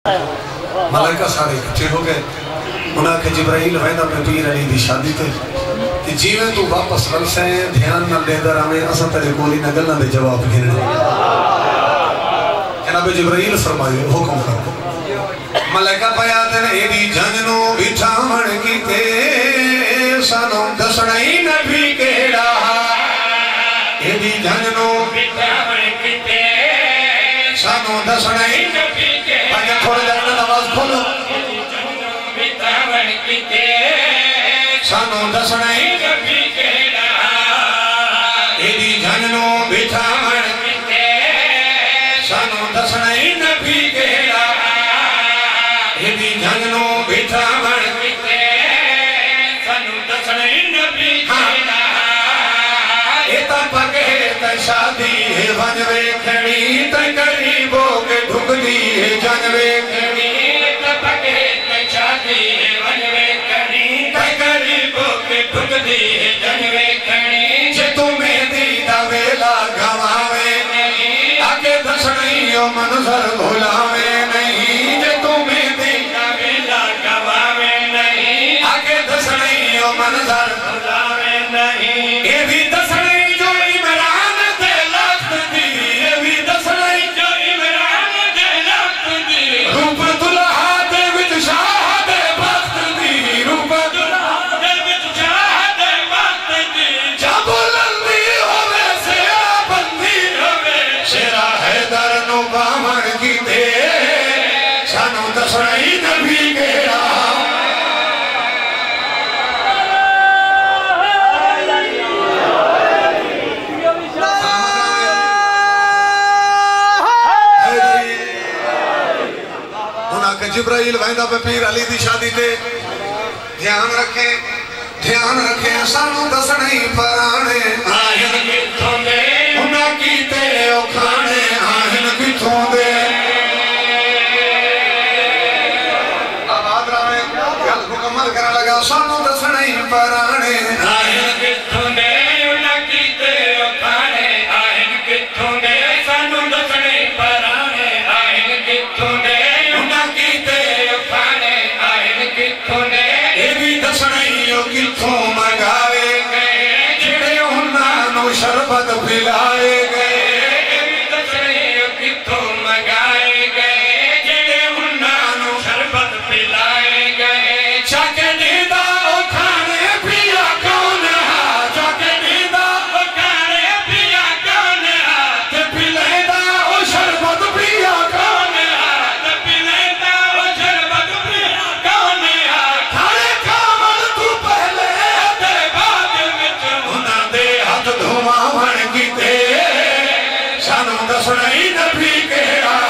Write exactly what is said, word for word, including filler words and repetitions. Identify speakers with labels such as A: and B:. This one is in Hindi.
A: मलाइका सारे इकट्ठे हो गए। उन्हें के जिब्राइल वैदा पे पीर अली दी शादी ते कि जीवे तू वापस वलसे ध्यान न देदा रवे असा तेरे कोली न गल्लां दे जवाब गिनने। जनाब जिब्राइल फरमाए हुक्म करो। मलाइका पया ते एदी जननो बिठावण कीते सानो दसना ही नबी केड़ा एदी जननो बिठावण कीते सानो दसना ही नबी केड़ा। अगे थोड़ा जरा आवाज खोलो। बिठावण कीते सानो दसना ही नबी केड़ा एदी जननो बिठावण कीते सानो दसना ही नबी केड़ा एदी जननो बिठावण कीते सानो दसना ही नबी केड़ा। एता पगे त शादी है वन वेखणी त गरीबो के ढुकदी है जन वेखणी त पगे त शादी है वन वेखणी त गरीबो के ढुकदी है जन वेखणी। जे तू मेहंदी दा वेला गवावे नहीं आगे दसणियो मनजर भुलावे नहीं। जे तू मेहंदी दा वेला गवावे नहीं आगे दसणियो मनजर भुलावे नहीं। ए भी दसणी जो इमरान दे लख्त दी ए भी दसणी जो इमरान दे लख्त दी रूप दुल्हा दे विच शाह दे वक्त दी रूप दुल्हा दे विच शाह दे वक्त दी। जब बुलंदी होवे सेरा बंदी होवे शेरा हैदर नु बामण कीते सानू दसना ही नबी केड़ा। जिब्राइल वैदा पे पीर अली दी शादी ते ध्यान रखे ध्यान रखे सानू दसना ही पराने आहिन किथों दे उन्हां कीते ओ खाने आहिन किथों दे। आबाद रहे गल मुकम्मल करने लगा सानू दसना ही पराने आहिन किथों दे उन्हां कीते ओ खाने आहिन किथों दे सानू दसना ही पराने आहिन किथों दे किथों मंगाए गए जेड़े उन्हां शरबत पिलाए गए किथों मंगाए गए जेड़े उन्हां शरबत पिलाए गए। चाके नींदा ओ खाने पिया कौन हा चाके नींदा ओ खाने पिया कौन हा ते पिलाएदा ओ शरबत पिया कौन हा ते पिलाएदा ओ शरबत पिया कौन हा। खाने खावण तू पहले ते बाद विच उन्हां दे हाथ धुआवण कीते सानू दसना ही नबी केड़ा।